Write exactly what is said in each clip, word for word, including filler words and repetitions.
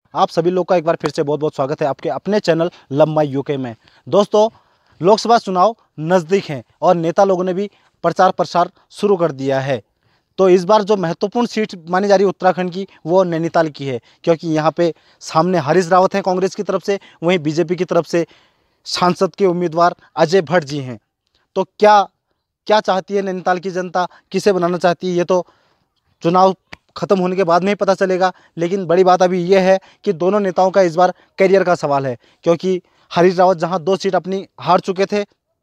आप सभी लोग का एक बार फिर से बहुत बहुत स्वागत है आपके अपने चैनल लव माई यूके में। दोस्तों, लोकसभा चुनाव नज़दीक हैं और नेता लोगों ने भी प्रचार प्रसार शुरू कर दिया है। तो इस बार जो महत्वपूर्ण सीट मानी जा रही है उत्तराखंड की, वो नैनीताल की है, क्योंकि यहाँ पे सामने हरीश रावत हैं कांग्रेस की तरफ से, वहीं बीजेपी की तरफ से सांसद के उम्मीदवार अजय भट्ट जी हैं। तो क्या क्या चाहती है नैनीताल की जनता, किसे बनाना चाहती है, ये तो चुनाव ख़त्म होने के बाद में ही पता चलेगा। लेकिन बड़ी बात अभी ये है कि दोनों नेताओं का इस बार करियर का सवाल है, क्योंकि हरीश रावत जहां दो सीट अपनी हार चुके थे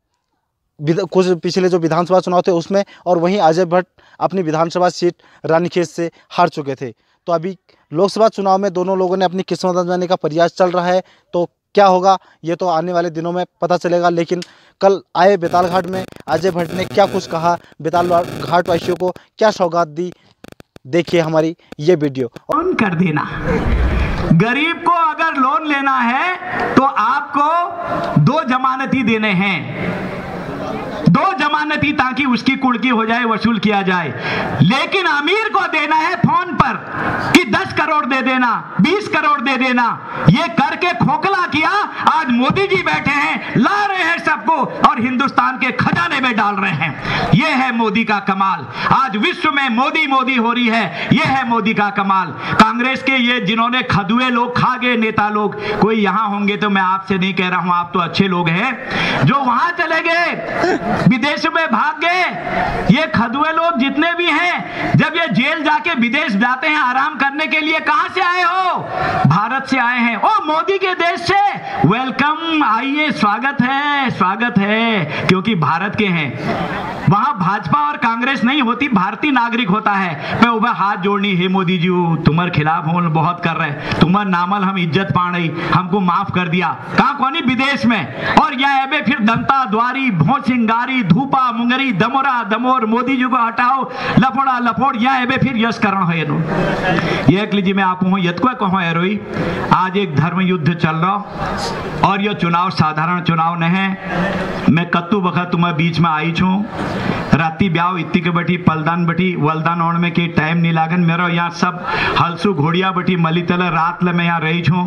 कुछ पिछले जो विधानसभा चुनाव थे उसमें, और वहीं अजय भट्ट अपनी विधानसभा सीट रानीखेत से हार चुके थे। तो अभी लोकसभा चुनाव में दोनों लोगों ने अपनी किस्मत आजमाने का प्रयास चल रहा है। तो क्या होगा ये तो आने वाले दिनों में पता चलेगा। लेकिन कल आए बेताल घाट में अजय भट्ट ने क्या कुछ कहा, बेताल घाट वासियों को क्या सौगात दी, देखिए हमारी ये वीडियो। लोन कर देना, गरीब को अगर लोन लेना है तो आपको दो जमानती देने हैं, दो जमानती, ताकि उसकी कुड़की हो जाए, वसूल किया जाए। लेकिन अमीर को देना है फोन पर कि दस करोड़ दे देना, बीस करोड़ दे देना। ये करके खोखला किया। आज मोदी जी बैठे हैं, ला रहे हैं सबको और हिंदुस्तान के खजाने में डाल रहे हैं। ये है मोदी का कमाल। आज विश्व में मोदी मोदी हो रही है, ये है मोदी का कमाल। कांग्रेस के ये जिन्होंने खदुए लोग, खा गए नेता लोग, कोई यहां होंगे तो मैं आपसे नहीं कह रहा हूं, आप तो अच्छे लोग हैं, जो वहां चले गए, विदेश में भाग गए। ये खदुए लोग जितने भी हैं, जब ये जेल जाके विदेश जाते हैं आराम करने के लिए, कहां से आए हो? भारत से आए हैं। ओ मोदी के देश से वेलकम, आइए, स्वागत है, स्वागत है, क्योंकि भारत के हैं। वहां भाजपा और कांग्रेस नहीं होती, भारतीय नागरिक होता है। मैं उबा हाथ जोड़नी है मोदी जी, तुम्हारे खिलाफ हम बहुत कर रहे, तुम्हार नामल हम इज्जत पा रही, हमको माफ कर दिया। कहां कौनी विदेश में, और यहाँ एबे फिर दंता द्वारी, भोसिंगारी, धूपा मुंगरी, दमोरा दमोर, मोदी जी को हटाओ, लफोड़ा लफोड़, यहाँ एबे फिर यश करण है। ये लीजिए मैं आप हूँ यद को कहो एरोई, आज एक धर्म युद्ध चल रहा और यह चुनाव साधारण चुनाव नहीं है। मैं कत्तू वक्त तुम्हें बीच में आई छू, राती ब्याह इतनी के बटी पलदान बटी वलदान ओढ़ में के टाइम नहीं लागन, मेरा यहाँ सब हलसू घोड़िया बटी मली तल रात ले मैं यहाँ रही छू,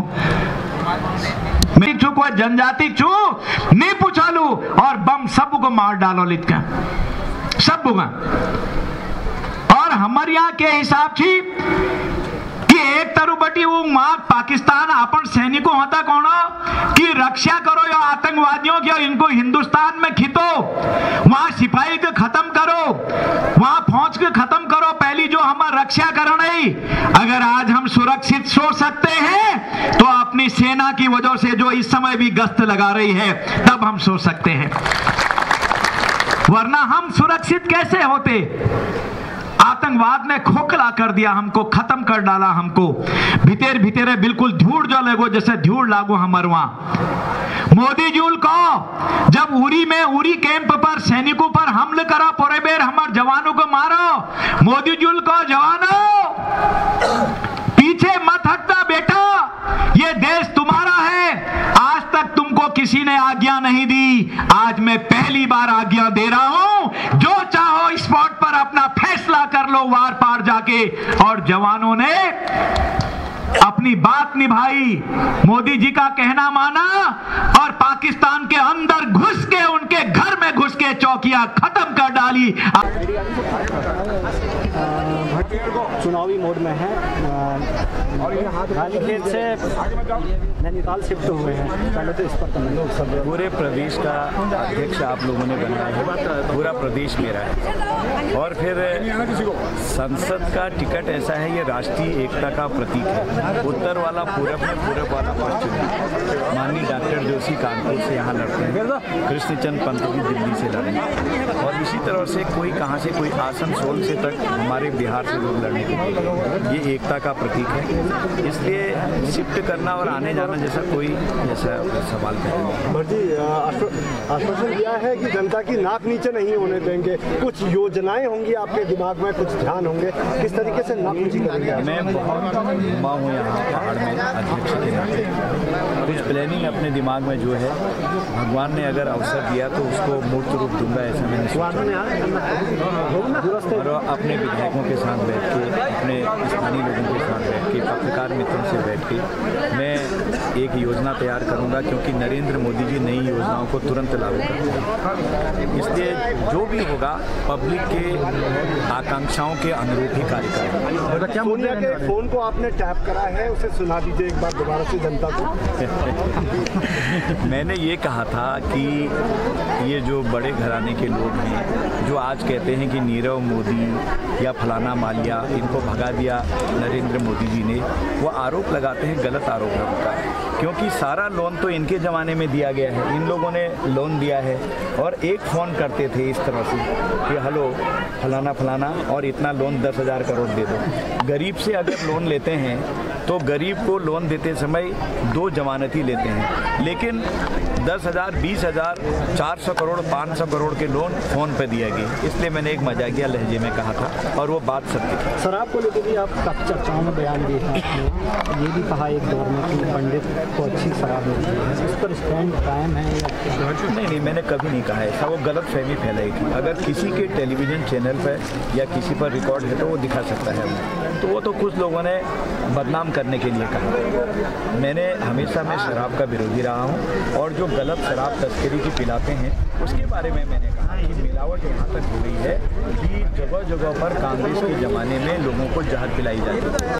मैं छू कोई जनजाति छू नहीं पूछा लू, और बम सब को मार डालो लिट का सब बुगा। और हमारे यहाँ के हिसाब से कि एक तरु बटी वो माँ पाकिस्तान अपन सैनिकों होता कौन कि रक्षा करो या आतंकवादियों की, इनको हिंदुस्तान में खितो, वहां सिपाही को खत्म करो, वहां फौज को खत्म करो, पहली जो हमारा रक्षा करना है। अगर आज हम सुरक्षित सो सकते हैं तो अपनी सेना की वजह से जो इस समय भी गश्त लगा रही है, तब हम सो सकते हैं, वरना हम सुरक्षित कैसे होते? आतंकवाद ने खोखला कर दिया हमको, खत्म कर डाला हमको। भीतर भीतर बिल्कुल धूड़ जो लगो, जैसे धूड़ लागो हमारे वहां। मोदी जी को जब उरी में, उरी कैंप पर सैनिकों पर हमले करा, पूरे बेर हमारे जवानों को मारो, मोदी जी को जवानों पीछे मत हटना बेटा, ये देश तुम्हारा है। आज तक तुमको किसी ने आज्ञा नहीं दी, आज मैं पहली बार आज्ञा दे रहा हूं। जो चाहो स्पॉट पर अपना फैसला कर लो, वार पार जाके। और जवानों ने अपनी बात निभाई, मोदी जी का कहना माना और पाकिस्तान के अंदर घुस के, उनके घर में घुस के चौकियां खत्म कर डाली। चुनावी मोड में है और रानीखेत से नैनीताल शिफ्ट हुए हैं। पहले तो इस पर लोग सब पूरे प्रदेश का अध्यक्ष आप लोगों ने बनाया है, पूरा प्रदेश मेरा है। और फिर संसद का टिकट ऐसा है, ये राष्ट्रीय एकता का प्रतीक है। उत्तर वाला पूरब में, पूरब वाला पश्चिम में। माननीय डॉक्टर जोशी कानपुर से यहाँ लड़ते हैं, कृष्णचंद पंत जी दिल्ली से लड़ेंगे, और इसी तरह से कोई कहाँ से, कोई आसनसोल से तक हमारे बिहार से लोग लड़ने के लिए। ये एकता का प्रतीक है, इसलिए शिफ्ट करना और आने जाना जैसा कोई ऐसा सवाल नहीं। भट्ट जी, आश्वासन दिया है कि जनता की नाक नीचे नहीं होने देंगे, कुछ योजनाएं होंगी आपके दिमाग में, कुछ ध्यान होंगे, किस तरीके से नाक नीचे करेंगे? मैं बहुत घुमा हूँ यहाँ पहाड़ में अध्यक्ष के नाते, कुछ प्लानिंग अपने दिमाग में जो है, भगवान ने अगर अवसर दिया तो उसको मूर्त रूप दूंगा, ऐसा मैंने सोचा। और अपने विधायकों के साथ बैठ के, अपने स्थानीय लोगों के साथ बैठ के, पत्रकार मित्रों से बैठ के मैं एक योजना तैयार करूंगा, क्योंकि नरेंद्र मोदी जी नई योजनाओं को तुरंत लागू करते हैं। इसलिए जो भी होगा पब्लिक के आकांक्षाओं के अनुरूप ही कार्य करेंगे। सोनिया के फोन को आपने टैप करा है, उसे सुना दीजिए एक बार दोबारा से जनता को। मैंने ये कहा था कि ये जो बड़े घराने के लोग हैं जो आज कहते हैं कि नीरव मोदी या फलाना मालिया इनको भगा दिया नरेंद्र मोदी जी ने, वो आरोप लगाते हैं, गलत आरोप है उनका, क्योंकि सारा लोन तो इनके ज़माने में दिया गया है, इन लोगों ने लोन दिया है। और एक फ़ोन करते थे इस तरह से कि हेलो फलाना फलाना और इतना लोन दस हज़ार करोड़ दे दो। गरीब से अगर लोन लेते हैं तो गरीब को लोन देते समय दो जमानती लेते हैं, लेकिन दस हज़ार, बीस हज़ार, चार सौ करोड़, पाँच सौ करोड़ के लोन फ़ोन पे दिया गया। इसलिए मैंने एक मजाकिया लहजे में कहा था और वो बात सत्य थी। शराब को लेकर भी आप काफ़ी चर्चाओं में बयान दिए थे, ये भी कहा एक दौर में कि पंडित को अच्छी शराब मिलती है, इस पर स्टैंड कायम है या नहीं? नहीं, मैंने कभी नहीं कहा ऐसा, वो गलत फहमी फैलाई थी। अगर किसी के टेलीविज़न चैनल पर या किसी पर रिकॉर्ड है तो वो दिखा सकता है, तो वो तो कुछ लोगों ने बदनाम करने के लिए कहा। मैंने हमेशा मैं शराब का विरोधी रहा हूँ और जो गलत शराब तस्करी की पिलाते हैं उसके बारे में मैंने कहा कि मिलावट यहाँ तक हो गई है कि जगह जगह पर कांग्रेस के ज़माने में लोगों को जहर पिलाई जाती है।